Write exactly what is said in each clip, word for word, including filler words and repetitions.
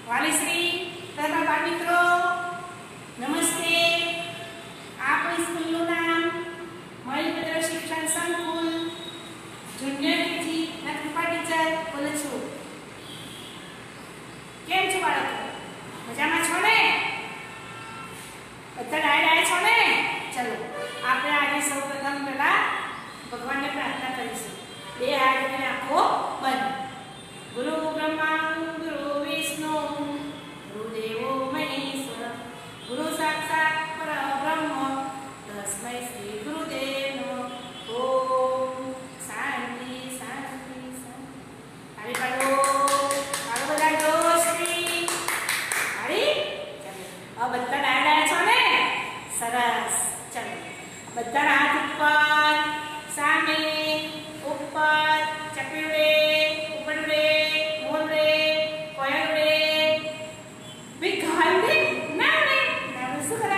વાલીશ્રી તથા બાળ મિત્રો નમસ્તે। આપણી સ્કૂલનું નામ મણિભદ્ર શિક્ષણ સંકુલ જુનિયર કેજી ના કૃપા ટીચર બોલું છું। કેમ છો બાળકો? મજામાં છો ને? બધા ડાય ડાય છો ને? ચલો આપણે આજે સૌપ્રથમ પહેલા ભગવાનને પ્રાર્થના કરીશું। બે હાથ જોડીને આંખો બંધ। ગુરુ બ્રહ્મા ગુરુ વિષ્ણુ ગુરુદેવો મહેશ્વર ગુરુ સાક્ષાત પરબ્રહ્મ તસ્मै શ્રી ગુરુદેવ નમઃ। ઓમ શાંતિ શાંતિ શાંતિ। તાળી પાડો તાળો બજાડો શ્રી તાળી। ચાલો હવે બધા ડાયા ડાયા છો ને? સરસ। ચાલો બધા હાથ ઉપર સામે ઉપર ચપીડે ઉપડે મોરડે કોયડે વિઘાંડે નાને નાને શું કરે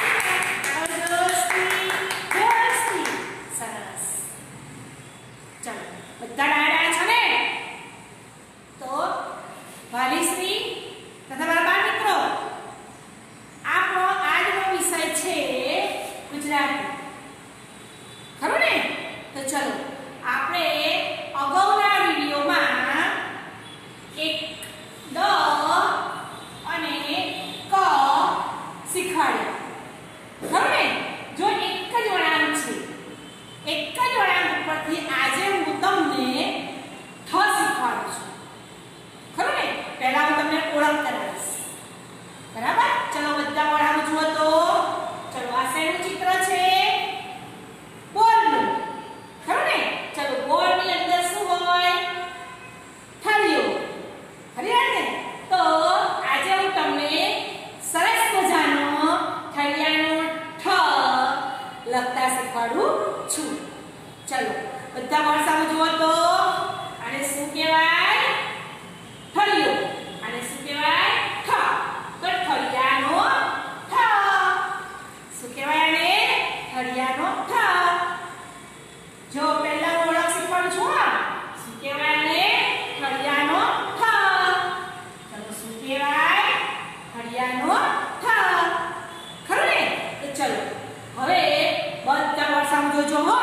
દોસ્તી દોસ્તી। સરસ। ચાલો બધા ડાયા છો ને? તો વાલીશ્રી તથા મારા બાળ મિત્રો આપણો આજનો વિષય છે ગુજરાતી, ખરું ને? તો ચલો આપણે અગાઉના વિડીયોમાં એક દ અને ક શીખવાડ્યા, ખરું ને? જો એક જ વળાંક છે, એક જ વળાંક ઉપરથી આજે હું તમને ઠ શીખવાડું છું, ખરું ને? પહેલા હું તમને ઓળખ કરાવીશ, બરાબર? ચલો બધા વળાંક જુઓ તો ચલો આ શેનું ચિત્ર છે? બોલનું, ખરું ને? ચલો બોલની અંદર શું હોય? થળીઓ, ખરી વાત ને? તો આજે હું તમને સરસ મજાનો થળિયાનો ઠ લખતા શીખવાડું છું। ચલો બધા મારી સામે જુઓ તો આને શું કહેવાય? થળીઓ। આને શું કહેવાય? ઠ। તો થળિયાનો ઠ શું કહેવાય? આને થળિયાનો ઠ। જો પહેલા ઓળખ શીખવાડું છું, શું કહેવાય? આને થળિયાનો ઠ। ચલો શું કહેવાય? થળિયાનો ઠ, ખરું ને? તો ચલો હવે બધા વાર સમજો હો,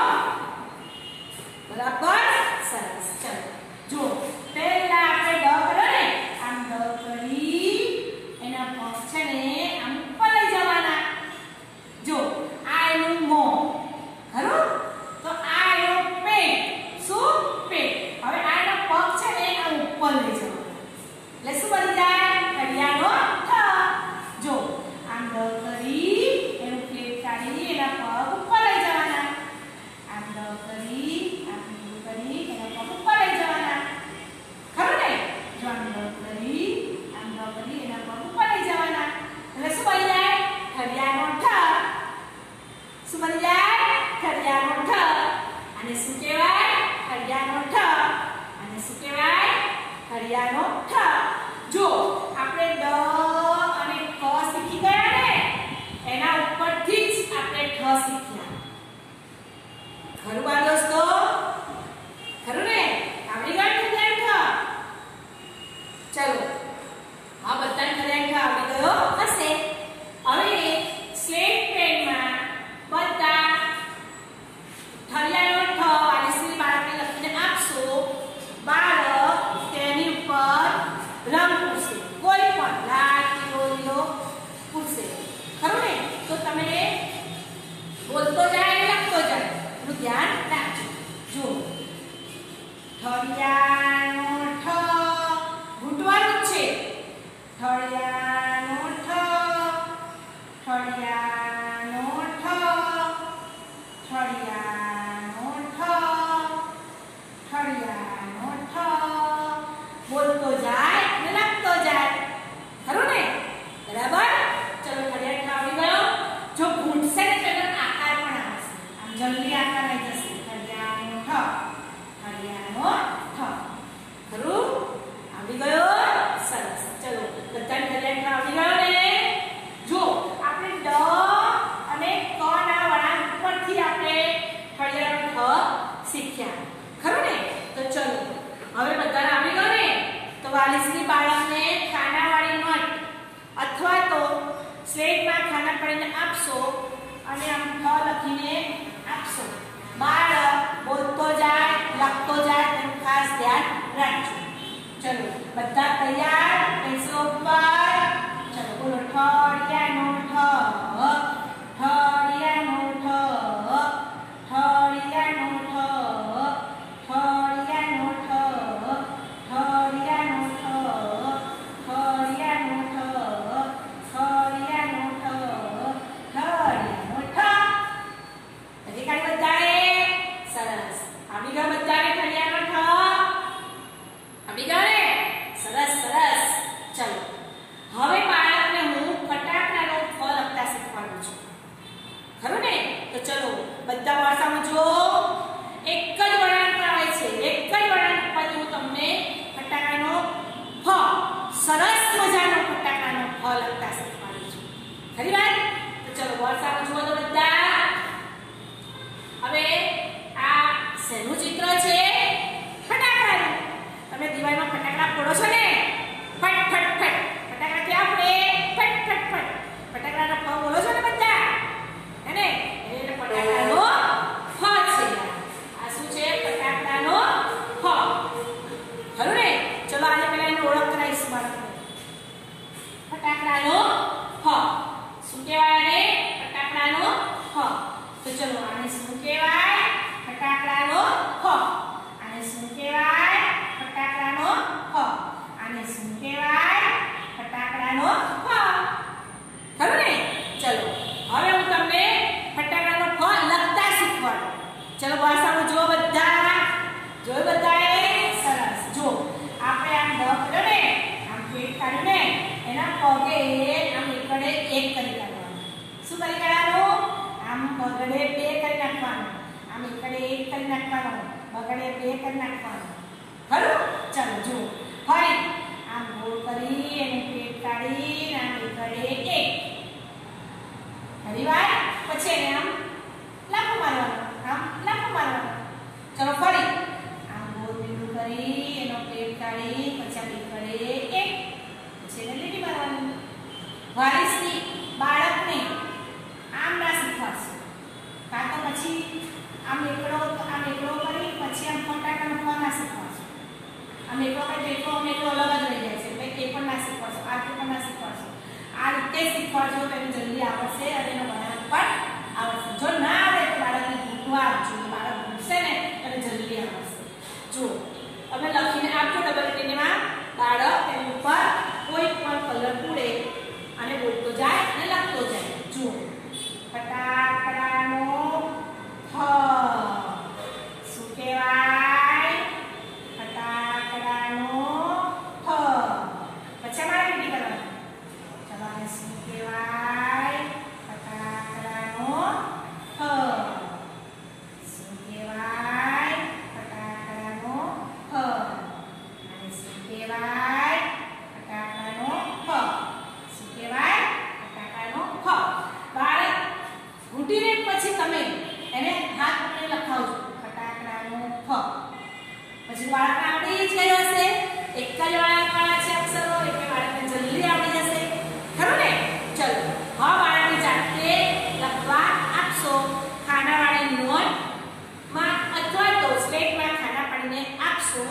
બરાબર? સરસ। ચલો જો પહેલા આપણે ડ કરો ને, આમ ડ કરી એના પગ છે ને આમ ઉપર લઈ જવાના। જો આ એનું મોં, ખરું? તો આ એનો પેટ, શું? પેટ। હવે આનો પગ છે ને આમ ઉપર લઈ જવાનો, એટલે શું બની જાય? થળિયાનો ઠ। જો આમ ડ કરી એનું પેટ કાઢી એના પગ ઉપર લઈ જવાના, આમ ડ કરી આમ કરી એના પગ ઉપર લઈ જવાના, ખરું ને? જો આમ ડ કરી આમ ડ કરી એના પગ ઉપર લઈ જવાના, એટલે શું બની જાય? થળિયાનો ઠ। શું બની જાય? થળિયાનો ઠ। આને શું કહેવાય? થળિયાનો ઠ। આને શું કહેવાય? થળિયાનો ઠ। જો આપણે ડ અને ક શીખી ગયા ને, એના ઉપરથી જ આપણે ઠ શીખ્યા, ખરું બા દોસ્તો? ખરું ને? આવડી ગયું થળિયાનો ઠ? ચલો હા બધાને થળિયાનો ઠ આવડી ગયો હશે। હવે સ્લેટ પેનમાં બધા થળિયાનો ઠ વાલીશ્રી બાળકને લખીને આપશો। બાળક તેની ઉપર રંગ પૂરશે, કોઈ પણ લાલ પીળો લીલો પૂરશે, ખરું ને? તો તમે બોલતો જાય લખતો જાય એનું ધ્યાન રાખજો। જો થળિયાનો ઠ ઘૂંટવાનું જ છે, થળિયાનો ઠ થળિયાનો ઠ થળિયાનો ઠ થળિયાનો ઠ બોલતો જાય અને લખતો જાય, ખરું ને? બરાબર? ચલો થળિયાનો ઠ આવડી ગયો। જો ઘૂંટશે ને તો આકાર પણ આવશે, આમ જલ્દી આકાર આવી જશે। થળિયાનો ઠ થળિયાનો ઠ, ખરું? આવડી ગયો? સરસ। ચલો બધાને થળિયાનો ઠ આવડી ગયો ને? જો આપણે ડ અને ક ના વળાંક ઉપરથી આપણે થળિયાનો ઠ શીખ્યા, ખરું ને? તો ચલો હવે બધાને આવડી ગયો ને? તો વાલીશ્રી બાળકને ખાનાવાળી ખાના પાડીને આપશો અને આમ ફ લખીને આપશો. બાળક બોલતો જાય લખતો જાય તેનું ખાસ ધ્યાન રાખજો. ચલો બધા તૈયાર? પેન્સિલો ઉપર. ચલો બોલો ઠળિયાનો ઠ, ઠળિયાનો ઠ, ઠળિયાનો ઠ, ઠળિયાનો ઠ, ઠળિયાનો ઠ, ઠળિયાનો ઠ, ઠળિયાનો ઠ, ઠળિયાનો ઠ. હજી કાઢી બધાએ? સરસ. આવી ગયો બધાને ઠળિયાનો ઠ? આવી ગયો ને? સરસ સરસ. ચલો હવે બાળકને હું ફટાકડાનો ફ લખતા શીખવાડું છું. ખરું ને? તો ચલો બધા વાર્તામાં જો એક જ વળાંક પર આવે છે. એક જ વળાંક પર હું તમને ફટાકડાનો ફ સરસ મજાનો ફટાકડાનો ફ લખતા શીખવાડું છું. ખરી વાત? તો ચલો વાર્તામાં જુઓ તો બધા. હવે આ શેનું ચિત્ર છે? ફટાકડાનું. તમે દિવાળીમાં ફટાકડા ફોડો છો ને? ફટ ફટ ફટ. ફટાકડા ક્યાં ફોડે? ફટ ફટ ફટ. ફટાકડાનો ફ બોલો છો ને બધા? હે ને? એટલે ફટાકડાનો ફ છે. આ શું છે? ફટાકડાનો ફ. ખરું ને? ચલો આજે પહેલા એની ઓળખ કરાવીશું બાળકોને. ફટાકડાનો ફ. શું કહેવાય આને? ફટાકડાનો ફ. તો ચલો આને શું કહેવાય? ફટાકડાનો ફ. આને શું કહેવાય? ફટાકડાનો ફ. આને શું કહેવાય? ફટાકડાનો ફ. ખરું ને? ચલો હવે હું તમને ફટાકડાનો ફ લખતા શીખવાડું. ચલો ભાષામાં જો બધા. જોઈ બધાએ? સરસ. જો આપણે આમ ડ કર્યો ને, આમ પેટ કાઢ્યું ને, એના પગે આમ એકડે એક કરી કાઢવાનું. શું કરી કાઢવાનું? આમ બગડે બે કરી નાખવાનું. આમ એકડે એક કરી નાખવાનું. બગડે બે કરી નાખવાનું. ખરું? ચાલો જુઓ. ફરી આમ ગોળ કરી અને પેટ કાઢી આમ એકડે એક. ફરી વાર પછી એને આમ લાફો મારવાનો. આમ લાફો મારવાનો. ચલો ફરી આમ ગોળ બિંદુ કરી એનો પેટ કાઢી પછી આમ એકડે એક. પછી એને લીટી મારવાની. વારીસથી બાળકને આમ ના શીખવાડશે. કાં તો પછી આમ એકડો આમ એકડો કરી પછી આમ ફટાકડાનો ફ ના શીખવાડશે. આમ એકડો કરી એકડો આમ એકડો અલગ જ રહી જાય છે. એટલે એ પણ ના શીખવાડશો. આ પણ ના શીખવાડશો. આ રીતે શીખવાડશો તો એને જલ્દી આવડશે અને એનો વળાંક પણ આવડશે. જો ના આવડે તો બાળકને ભૂખવા આપજો. બાળક ભૂખશે ને એટલે જલ્દી આવડશે. જુઓ તમે લખીને આપજો ડબલ લીટીમાં. બાળક તેની ઉપર કોઈ પણ કલર પૂરે અને બોલતો જાય અને લખતો જાય. જુઓ ફટાકડાનો ફ. શું કહેવાય? ફટાકડાનો ફ. પછી અમારે લીટી કરવાની. ચલો આને શું કહેવાય? ફટાકડાનો ફ. શું કહેવાય? ફટાકડાનો ફ. આને શું કહેવાય? ફટાકડાનો ફ. શું કહેવાય? ફટાકડાનો ફ. બાળક ઘૂંટીને પછી તમે એને હાથ પકડી લખાવજો. ફટાકડાનો ફ. પછી બાળકને આવડી જ ગયો હશે. એક જ વાળા છે અક્ષરો એટલે બાળકને જલ્દી આવડી જશે. ખરું ને? ચલો હવે બાળકને જાતે લખવા આપશો. ખાનાવાળી નોટમાં અથવા તો સ્લેટમાં ખાના પાડીને આપશો.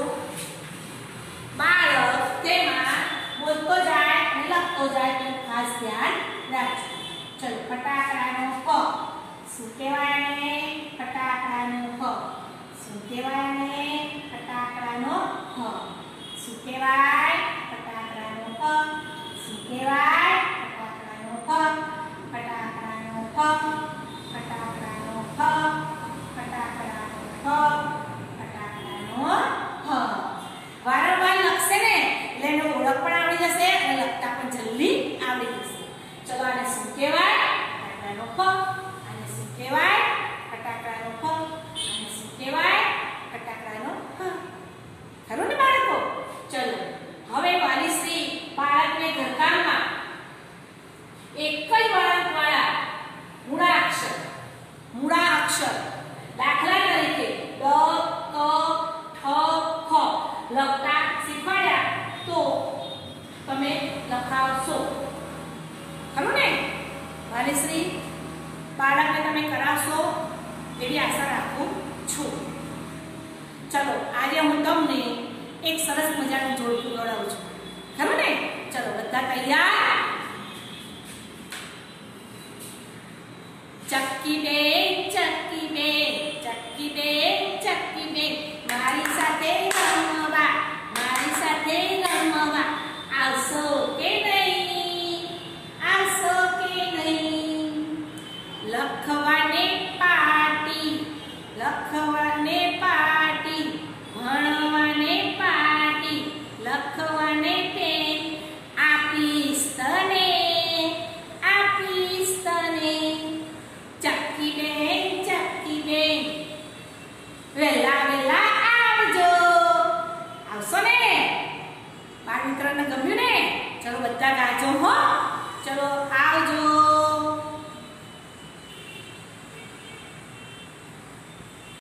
બાળક તેમાં બોલતો જાય અને લખતો જાય તેનું ખાસ ધ્યાન રાખજો. ચલો ફટાકડાનો ફ. શું કહેવાય આને? ફટાકડાનો ફ. શું કહેવાય આને? ફટાકડાનો ફ. શું કહેવાય? ફટાકડાનો ફ. શું કહેવાય? ફટાકડાનો ફ. ફટાકડાનો ફ. ફટાકડાનો ફ. ફટાકડાનો ફ. ફટાકડાનો ફ. વારંવાર લખશે ને એટલે એનો ઓળખ પણ આવડી જશે અને લખતા પણ જલ્દી આવડી જશે. ચલો આને શું કહેવાય? ફટાકડાનો ફ. આને શું કહેવાય? ફટાકડાનો ફ. આને શું કહેવાય? ફટાકડાનો ફ. ખરું ને બાળકો? ચલો હવે વાલીશ્રી બાળકને ઘરકામમાં એક જ વળાંકવાળા મૂળા અક્ષર મૂળા અક્ષર દાખલા તરીકે ડ, ક, ઠ, ખ લખતા શીખવાડ્યા તો તમે લખાવશો. ખરું ને? ભાગ્યશ્રી બાળકને તમે કરાવશો એવી આશા રાખું છું. ચલો આજે હું તમને એક સરસ મજાનું જોડકું ગણાવું છું, ખરું ને? ચલો બધા તૈયાર? ચક્કી બે ચક્કી બે ચક્કી બે ચક્કી બે મારી સાથે રમવા મારી સાથે રમવા આવશો કે નહીં? આવશો કે નહીં? લખવાને પાટી લખવાને પાટી ભણવાને પાટી લખવાને પેન આપીશ તને આપીશ તને. ચક્કી બેન ચક્કી બેન વેલા વેલા આવજો. આવશો ને? બાળ મિત્રોને ગમ્યું ને? ચલો બધા ગાય.